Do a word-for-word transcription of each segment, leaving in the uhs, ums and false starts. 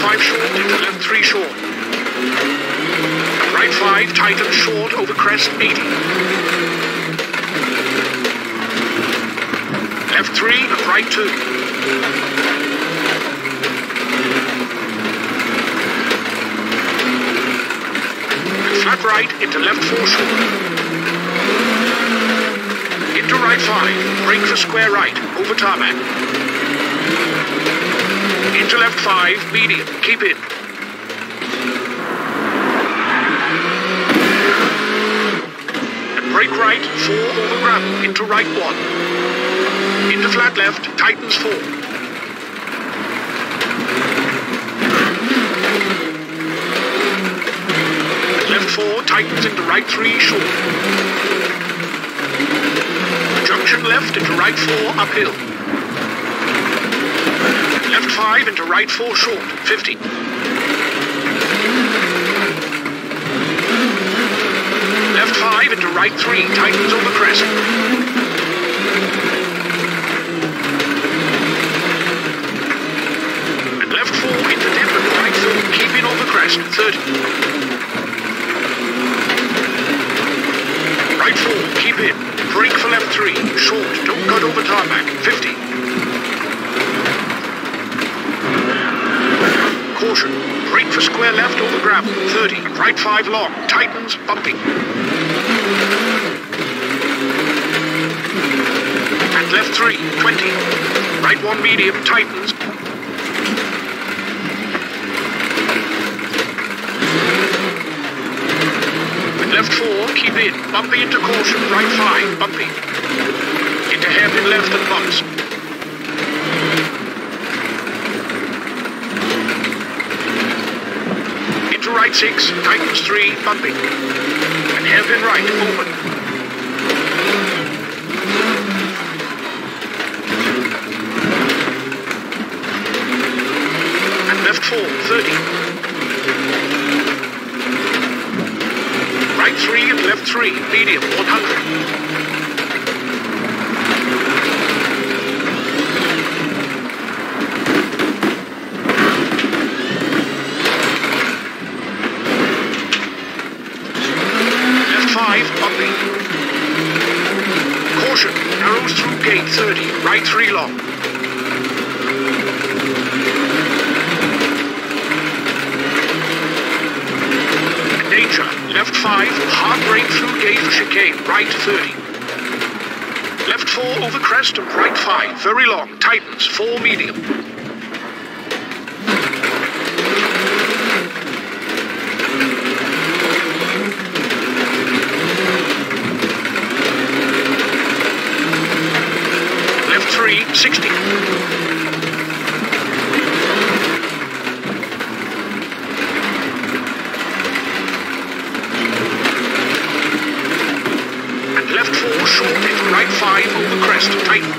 five short into left three short. Right five, tightens short over crest eighty. Left three and right two. And flat right into left four short. Into right five, brake for square right, over tarmac. Into left five, medium, keep in. Brake right, four over gravel, into right one. Into flat left, tightens four. Left four, tightens into right three, short. Junction left into right four, uphill. Left five into right four, short, fifty. Left five into right three, tightens over crest. And left four into dip and right four, keep in over crest, thirty. Right four, keep in. Brake for left three, short, don't cut over tarmac, fifty. Caution, brake for square left over gravel, thirty. Right five long, tightens, bumpy. And left three, twenty. Right one medium, tightens. And left four, keep in. Bumpy into caution, right five, bumpy. Into hairpin left and bumps. Into right six, tightens three, bumpy. And hairpin right, open. Left four, thirty. Right three and left three, medium, one hundred. Left five, bumpy. Caution, narrows through gate, thirty. Right three long. Left five, hard brake through gate for chicane, right thirty. Left four over crest and right five, very long, tightens, four medium. Left three, sixty. Short into right five over crest, tighten.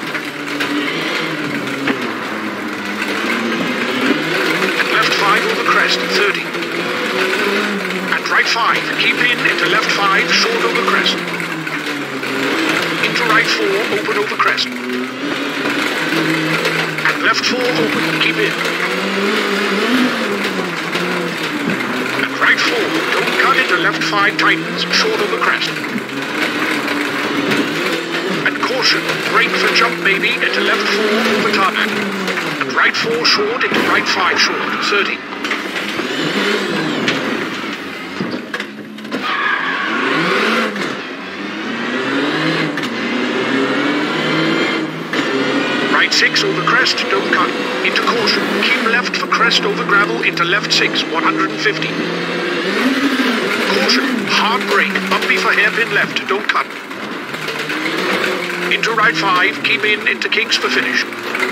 And left five over crest, thirty. And right five, keep in into left five, short over crest. Into right four, open over crest. And left four, open, keep in. And right four, don't cut into left five, tightens, short over crest. Caution, brake for jump maybe into left four over tarmac. And right four short into right five short, thirty. Right six over crest, don't cut. Into caution, keep left for crest over gravel into left six, one hundred fifty. Caution, hard brake, bumpy for hairpin left, don't cut. Into right five, keep in into kinks for finish.